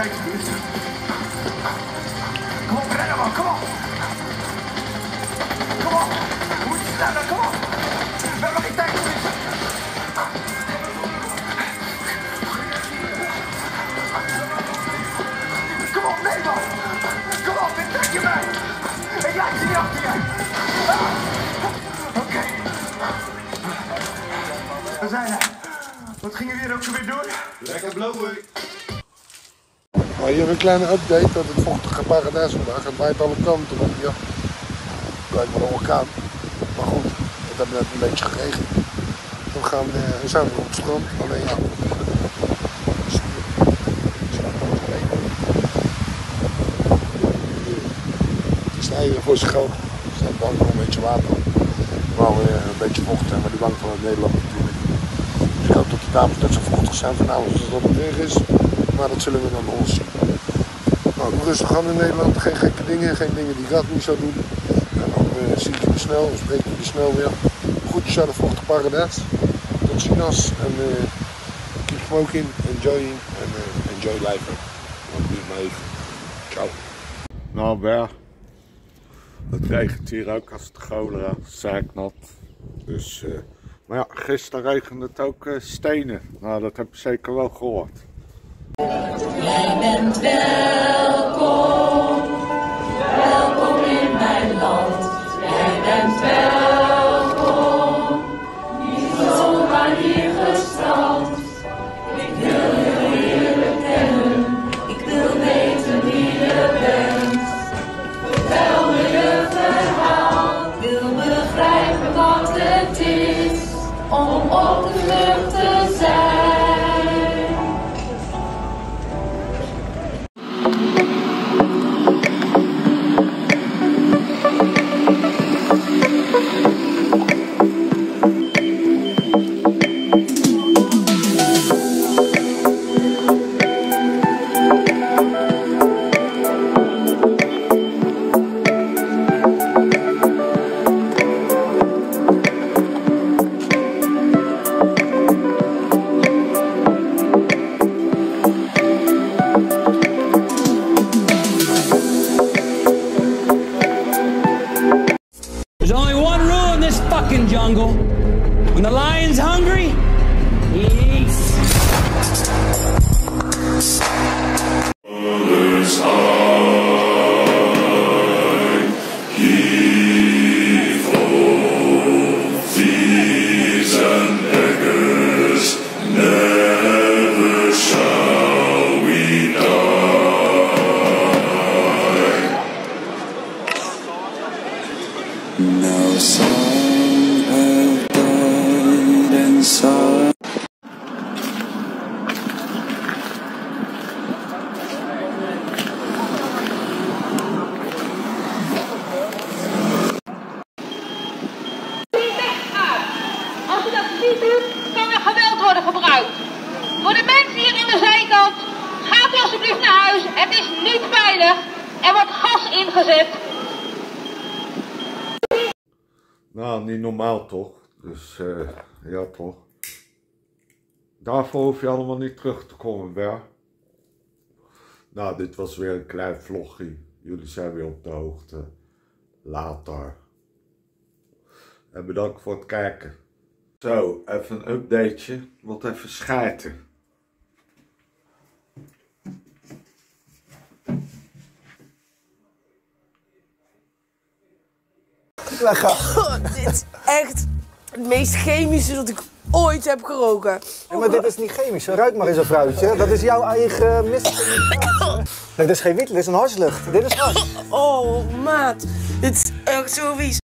tijd is. Kom op, rennen man, kom op. Kom op, we moeten sneller, kom op. We hebben geen tijd verliezen. Kom op, nee man. Kom op, ik trek je mee. Ik laat je niet achter je. Oké. We zijn er. Wat gingen we hier ook weer doen? Lekker blowen. Maar hier een kleine update dat het vochtige paradijs vandaag. Het waait alle kanten op. Ja, het lijkt wel een orkaan. Maar goed, het heeft net een beetje geregend. We zijn weer op het strand. Alleen ja. Het is eieren voor zijn geld. Ze zijn bang voor een beetje water. Maar weer een beetje vocht zijn, maar die bang van het Nederland natuurlijk. Dus ik hoop dat de dames net zo vochtig zijn vanavond als dat het weer is. Maar dat zullen we dan ons zien. Nou, rustig aan in Nederland, geen gekke dingen, geen dingen die Rad niet zou doen. En dan zie ik jullie snel, dan spreek ik jullie snel weer. Groetjes uit de vochtige paradijs. Tot ziens en keep smoking, enjoying en enjoy life. Dat duurt maar even. Ciao. Nou Ber, het regent hier ook als het cholera, zeiknat. Dus, maar ja, gisteren regende het ook stenen. Nou, dat heb je zeker wel gehoord. Jij bent welkom, welkom in mijn land. Jij bent welkom, niet zomaar hier gestrand. Ik wil je leren kennen, ik wil weten wie je bent. Vertel me je verhaal, ik wil begrijpen wat het is om op de vlucht te zijn. There's only one rule in this fucking jungle. When the lion's hungry, he eats. No song of died inside. Als je dat niet doet, kan er geweld worden gebruikt. Voor de mensen hier aan de zijkant, gaat u alsjeblieft naar huis. Het is niet veilig. Er wordt gas ingezet. Nou, niet normaal toch? Dus ja toch. Daarvoor hoef je allemaal niet terug te komen, Ber. Nou, dit was weer een klein vlogje. Jullie zijn weer op de hoogte. Later. En bedankt voor het kijken. Zo, even een updateje. Moet even schijten. Dit is echt het meest chemische dat ik ooit heb geroken. Ja, maar dit is niet chemisch. Ruik maar eens een fruitje. Dat is jouw eigen mist. Nee, dit is geen wiet, dit is een harslucht. Dit is hars. Oh, maat. Dit is echt zo vies.